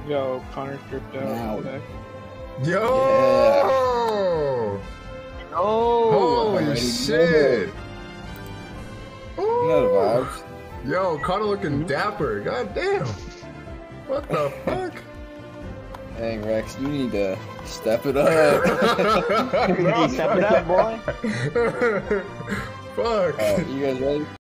Yo, Connor tripped out. Now. Today. Yo! Oh! Holy Already shit! You know the vibes. Yo, Connor looking dapper. God damn. What the fuck? Dang, Rex, you need to step it up. Step it up, boy. Fuck. You guys ready?